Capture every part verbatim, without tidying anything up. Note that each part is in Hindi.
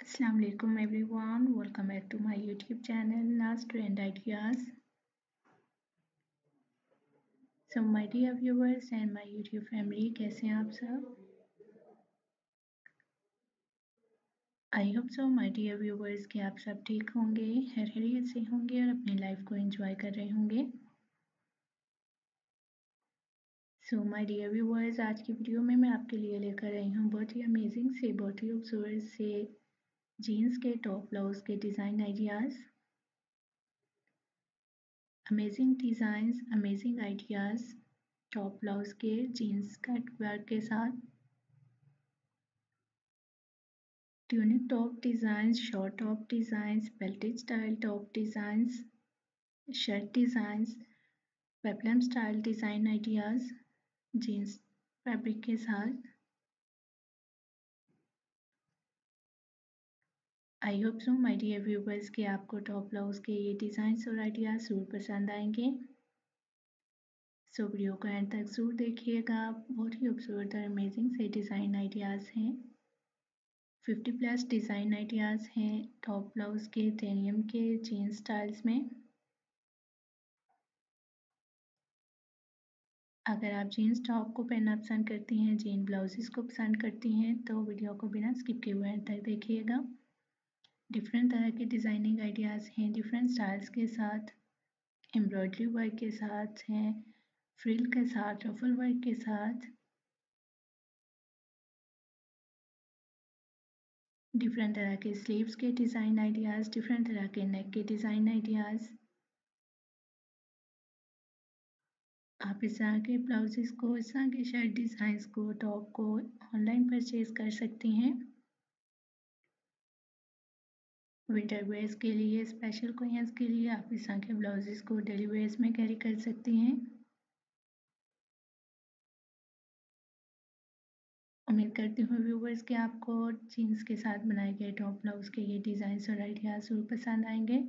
Assalamu alaikum everyone, welcome back to my YouTube channel Naz Trend Ideas. So my dear viewers and my YouTube family, कैसे हैं आप सब? I hope so my dear viewers कि आप सब ठीक होंगे, खैरियत से होंगे और अपनी लाइफ को एंजॉय कर रहे होंगे. So my dear viewers, आज की वीडियो में मैं आपके लिए लेकर आई हूँ बहुत ही अमेजिंग से, बहुत ही खूबसूरत से जीन्स के टॉप ब्लाउज के design ideas. Amazing designs, amazing ideas top blouse के जीन्स कट वर्क के साथ. Tunic top designs, short top designs, belted style top designs, shirt designs, peplum style design ideas jeans fabric के साथ. I hope so my dear viewers कि आपको टॉप ब्लाउज के ये डिज़ाइंस और आइडियाज़ ज़रूर पसंद आएंगे. सो वीडियो को एंड तक ज़रूर देखिएगा. बहुत ही खूबसूरत और अमेजिंग से डिज़ाइन आइडियाज़ हैं. फिफ्टी प्लस डिज़ाइन आइडियाज़ हैं टॉप ब्लाउज के डेनियम के जीन्स स्टाइल्स में. अगर आप जीन्स टॉप को पहनना पसंद करती हैं, जीन ब्लाउजेस को पसंद करती हैं, तो वीडियो को बिना स्किप किए हुए एंड तक देखिएगा. डिफरेंट तरह के डिज़ाइनिंग आइडियाज़ हैं, डिफरेंट स्टाइल्स के साथ, एम्ब्रॉयडरी वर्क के साथ हैं, फ्रिल के साथ, रफल वर्क के साथ, डिफरेंट तरह के स्लीव्स के डिज़ाइन आइडियाज़, डिफरेंट तरह के नेक के डिज़ाइन आइडियाज़. आप इस तरह के ब्लाउजेस को, इस तरह के शर्ट डिज़ाइंस को, टॉप को ऑनलाइन परचेज कर सकती हैं. विंटर वेयर्स के लिए, स्पेशल ओकेजन्स के लिए आप इस तरह के ब्लाउजेस को डेली वेयर्स में कैरी कर सकती हैं. उम्मीद करती हूँ व्यूवर्स कि आपको जीन्स के साथ बनाए गए टॉप ब्लाउज के ये डिज़ाइंस और आइडियाज़ ज़रूर पसंद आएंगे.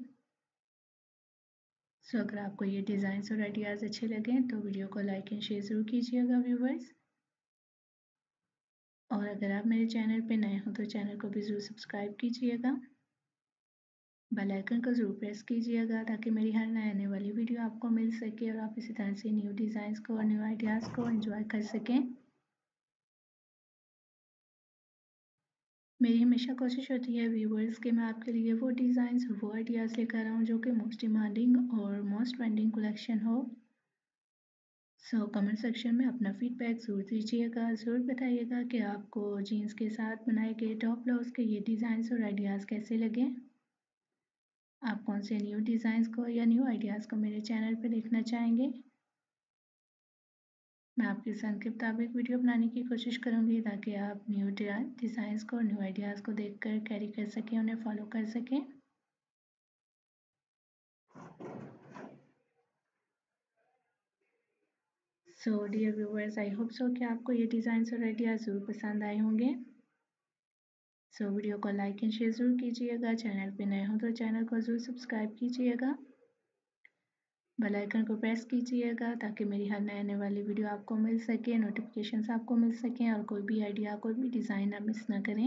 सो अगर आपको ये डिज़ाइंस और आइडियाज़ अच्छे लगें तो वीडियो को लाइक एंड शेयर ज़रूर कीजिएगा व्यूवर्स. और अगर आप मेरे चैनल पे नए हो तो चैनल को भी ज़रूर सब्सक्राइब कीजिएगा. बेल आइकन को ज़रूर प्रेस कीजिएगा ताकि मेरी हर नए आने वाली वीडियो आपको मिल सके और आप इसी तरह से न्यू डिज़ाइंस को और न्यू आइडियाज़ को एंजॉय कर सकें. मेरी हमेशा कोशिश होती है व्यूवर्स कि मैं आपके लिए वो डिज़ाइंस और वो आइडियाज़ लेकर आऊँ जो कि मोस्ट डिमांडिंग और मोस्ट ट्रेंडिंग कलेक्शन हो. सो कमेंट सेक्शन में अपना फीडबैक ज़रूर दीजिएगा. ज़रूर बताइएगा कि आपको जीन्स के साथ बनाए गए टॉप ब्लाउज के ये डिज़ाइंस और आइडियाज़ कैसे लगे. आप कौन से न्यू डिज़ाइंस को या न्यू आइडियाज़ को मेरे चैनल पर देखना चाहेंगे. मैं आपके पसंद के मुताबिक वीडियो बनाने की कोशिश करूँगी ताकि आप न्यू डिज़ाइंस को, न्यू आइडियाज़ को देखकर कैरी कर सकें, उन्हें फॉलो कर सकें. So dear viewers, I hope so कि आपको ये डिज़ाइंस और आइडियाज़ ज़रूर पसंद आए होंगे. सो वीडियो को लाइक एंड शेयर ज़रूर कीजिएगा. चैनल पे नए हो तो चैनल को ज़रूर सब्सक्राइब कीजिएगा. बेल आइकन को प्रेस कीजिएगा ताकि मेरी हर नए आने वाली वीडियो आपको मिल सके, नोटिफिकेशंस आपको मिल सकें और कोई भी आइडिया, कोई भी डिज़ाइन आप मिस ना करें.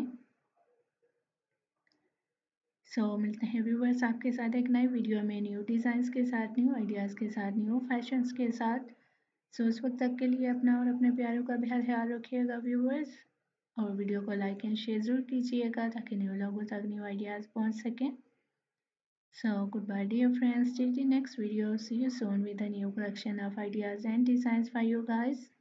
सो so, मिलते हैं व्यूवर्स आपके साथ एक नई वीडियो में न्यू डिज़ाइंस के साथ, न्यू आइडियाज़ के साथ, न्यू फैशंस के साथ. सो so, उस वक्त तक के लिए अपना और अपने प्यारों का बेहद ख्याल रखिएगा व्यूवर्स. और वीडियो को लाइक एंड शेयर ज़रूर कीजिएगा ताकि न्यू लोगों तक न्यू आइडियाज़ पहुंच सकें. So goodbye dear friends, till the next video. See you soon with a new collection of ideas and designs for you guys.